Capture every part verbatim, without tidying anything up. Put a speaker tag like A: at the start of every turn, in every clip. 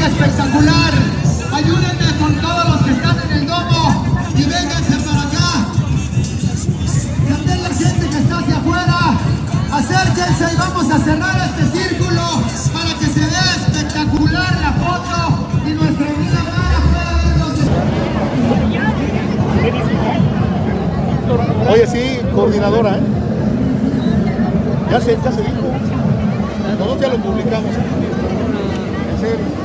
A: campaña espectacular. Ayúdenme con todos los que están en el domo y vénganse para acá. También la gente que está hacia afuera, acérquense y vamos a cerrar este círculo para que se vea espectacular la foto y nuestra vida Mara pueda vernos.
B: Oye, sí, coordinadora, ¿eh? Ya se, ya se dijo. Nosotros ya lo publicamos. En serio.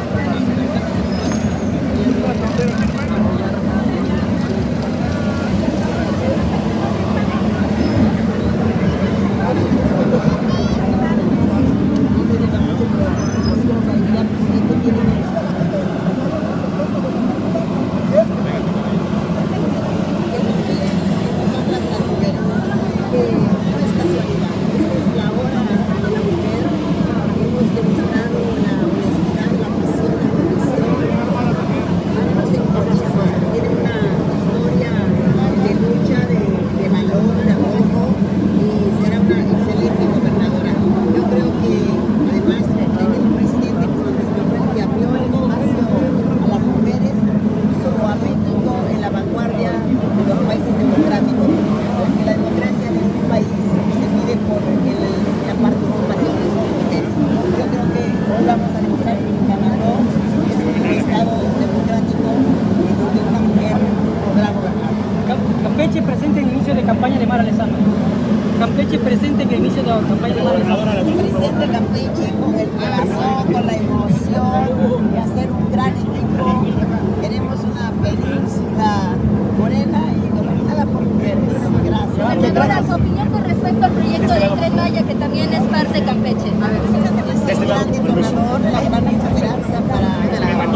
C: Campeche presente en el inicio de campaña de Mara Lezama. Campeche presente en el inicio de la campaña de Mara Lezama.
D: Presente Campeche con el corazón, con la emoción de hacer un gran equipo. Queremos una península morena y gobernada por mujeres. Gracias.
E: Gobernadora, su opinión con respecto al proyecto de Tren Maya, que también es parte de Campeche.
D: A ver, es el gran detonador, la gran esperanza para la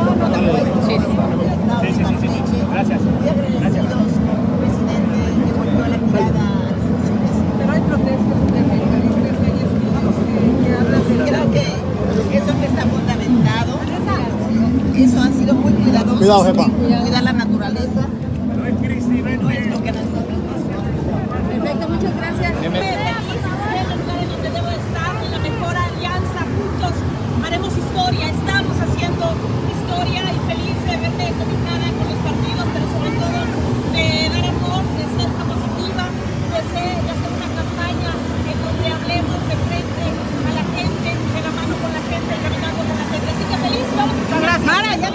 B: Gracias.
D: Muy agradecidos, presidente, que volvió la mirada a las funciones.
F: Pero hay protestas de periodistas, hay estudios que hablan de...
D: Creo que eso que está fundamentado, eso ha sido muy cuidadoso.
B: Cuidado, jefa.
D: Cuidar la naturaleza. No es lo que nosotros nos gusta.
E: Perfecto, muchas gracias.
G: En el lugar en donde debo estar, en la mejor alianza, juntos haremos historia, estamos haciendo historia y feliz de verte conectada con los partidos, pero sobre todo de dar amor, de ser positiva, de, ser, de hacer una campaña en donde hablemos de frente a la gente, de la mano con la gente, caminando con la gente. Así que feliz, vamos a gracias. Mara, ya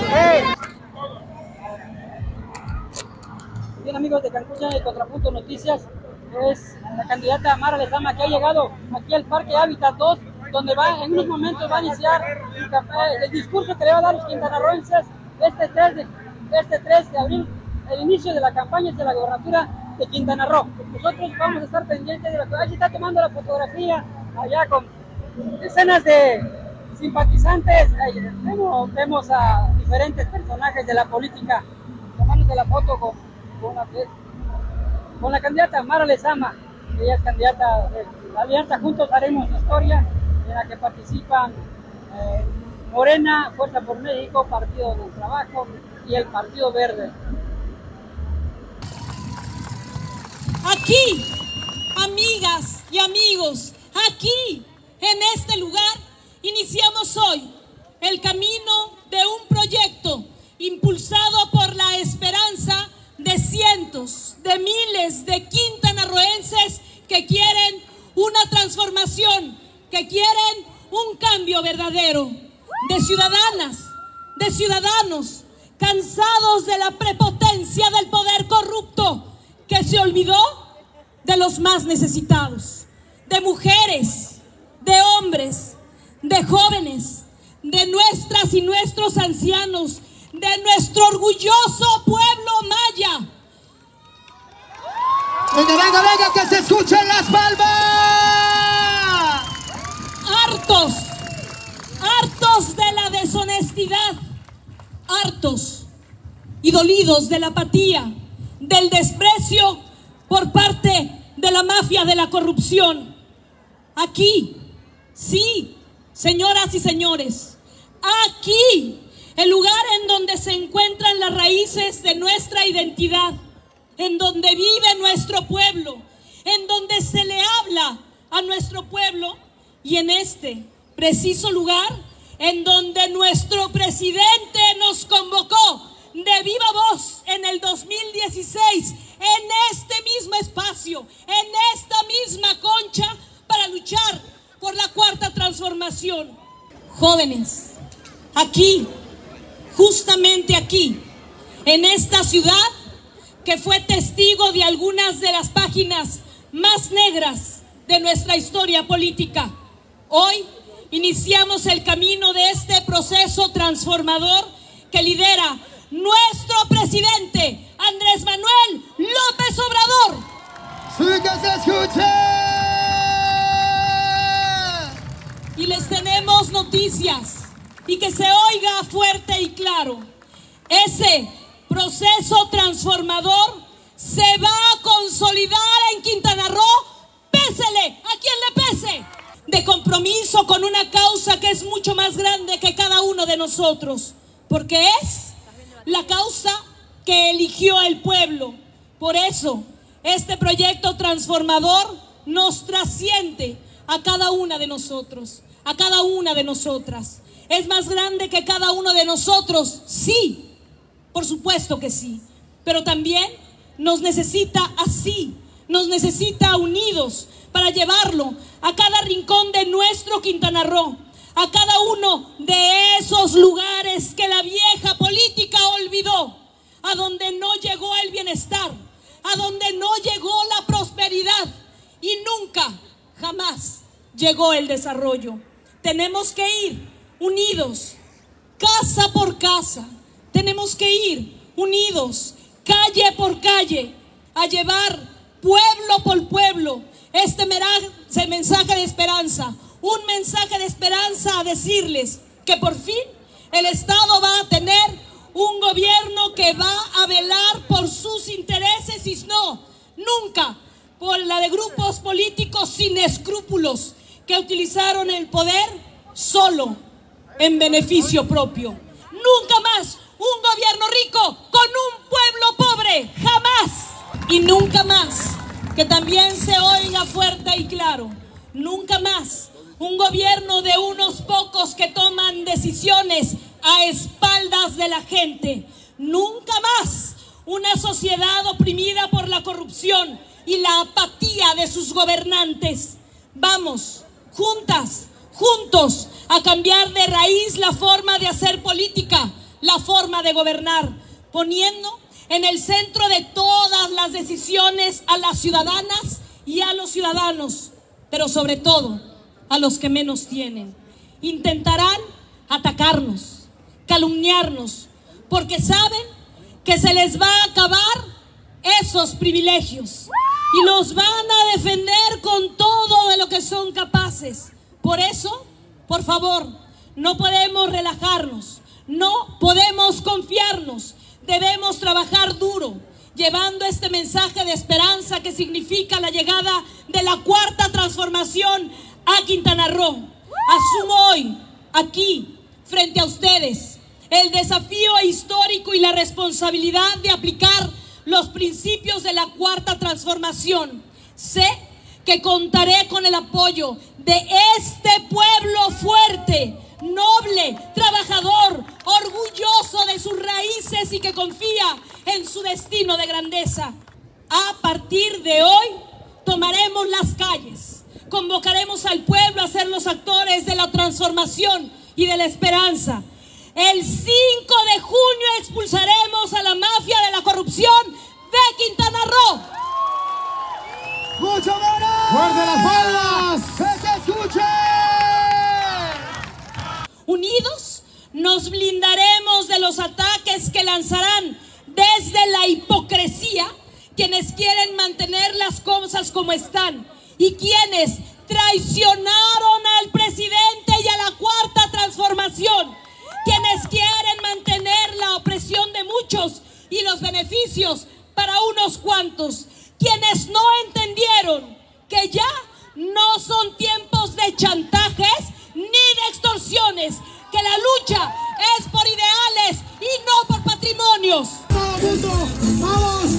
C: Bien, amigos de Cancún y Contrapunto Noticias, es la candidata Mara Lezama que ha llegado aquí al Parque Hábitat dos, donde va, en unos momentos va a iniciar el, el discurso que le va a dar los quintanarroenses este tres, de, este tres de abril, el inicio de la campaña de la gobernatura de Quintana Roo. Nosotros vamos a estar pendientes de lo que allí está tomando la fotografía, allá con escenas de simpatizantes, vemos, vemos a diferentes personajes de la política tomándose la foto con, con, la, con la candidata Mara Lezama. Ella es candidata de la alianza Juntos Haremos Historia, en la que participan eh, Morena, Fuerza por México, Partido del Trabajo y el Partido Verde.
G: Aquí, amigas y amigos, aquí, en este lugar, iniciamos hoy el camino de un proyecto impulsado por la esperanza de cientos, de miles de quintanarroenses que quieren una transformación, que quieren un cambio verdadero, de ciudadanas, de ciudadanos cansados de la prepotencia del poder corrupto que se olvidó de los más necesitados, de mujeres, de hombres, de jóvenes, de nuestras y nuestros ancianos, de nuestro orgulloso pueblo maya.
A: Venga, venga, venga, que se escuchen las palmas.
G: Hartos, hartos de la deshonestidad, hartos y dolidos de la apatía, del desprecio por parte de la mafia de la corrupción. Aquí, sí, señoras y señores, aquí, el lugar en donde se encuentran las raíces de nuestra identidad, en donde vive nuestro pueblo, en donde se le habla a nuestro pueblo, y en este preciso lugar en donde nuestro presidente nos convocó de viva voz en el dos mil dieciséis, en este mismo espacio, en esta misma concha, para luchar por la cuarta transformación. Jóvenes, aquí, justamente aquí, en esta ciudad que fue testigo de algunas de las páginas más negras de nuestra historia política, hoy iniciamos el camino de este proceso transformador que lidera nuestro presidente Andrés Manuel López Obrador.
A: ¡Sí, que se escuche!
G: Y les tenemos noticias, y que se oiga fuerte y claro. Ese proceso transformador se va a consolidar en Quintana Roo, pésele a quien le pese, de compromiso con una causa que es mucho más grande que cada uno de nosotros, porque es la causa que eligió el pueblo. Por eso, este proyecto transformador nos trasciende a cada una de nosotros, a cada una de nosotras. Es más grande que cada uno de nosotros, sí, por supuesto que sí, pero también nos necesita así, nos necesita unidos para llevarlo a cada rincón de nuestro Quintana Roo, a cada uno de esos lugares que la vieja política olvidó, a donde no llegó el bienestar, a donde no llegó la prosperidad y nunca, jamás llegó el desarrollo. Tenemos que ir unidos, casa por casa, tenemos que ir unidos, calle por calle, a llevar pueblo por pueblo este mensaje de esperanza, un mensaje de esperanza a decirles que por fin el Estado va a tener un gobierno que va a velar por sus intereses y no, nunca por la de grupos políticos sin escrúpulos que utilizaron el poder solo en beneficio propio. Nunca más un gobierno rico con un pueblo pobre, jamás. Y nunca más, que también se oiga fuerte y claro, nunca más un gobierno de unos pocos que toman decisiones a espaldas de la gente. Nunca más una sociedad oprimida por la corrupción y la apatía de sus gobernantes. Vamos, juntas, juntos, a cambiar de raíz la forma de hacer política, la forma de gobernar, poniendo en el centro de todas las decisiones a las ciudadanas y a los ciudadanos, pero sobre todo a los que menos tienen. Intentarán atacarnos, calumniarnos, porque saben que se les va a acabar esos privilegios y los van a defender con todo de lo que son capaces. Por eso, por favor, no podemos relajarnos, no podemos confiarnos, debemos trabajar duro, llevando este mensaje de esperanza que significa la llegada de la cuarta transformación a Quintana Roo. Asumo hoy, aquí, frente a ustedes, el desafío histórico y la responsabilidad de aplicar los principios de la cuarta transformación. Sé que contaré con el apoyo de este pueblo fuerte, noble, trabajador, orgulloso de sus raíces y que confía en su destino de grandeza. A partir de hoy, tomaremos las calles, convocaremos al pueblo a ser los actores de la transformación y de la esperanza. El cinco de junio expulsaremos a la mafia de la corrupción de Quintana Roo.
A: ¡Mucho menos! ¡Fuerte las palmas! ¡Que se escuche!
G: Unidos nos blindaremos de los ataques que lanzarán desde la hipocresía quienes quieren mantener las cosas como están y quienes traicionaron al presidente y a la cuarta transformación, quienes quieren mantener la opresión de muchos y los beneficios para unos cuantos, quienes no entendieron que ya no son tiempos de chantajes ni de extorsiones, que la lucha es por ideales y no por patrimonios.
A: ¡Vamos! ¡Vamos!